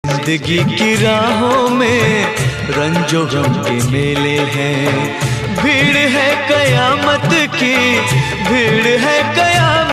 जिंदगी की राहों में रंजो गम के मेले हैं। भीड़ है कयामत की, भीड़ है कयामत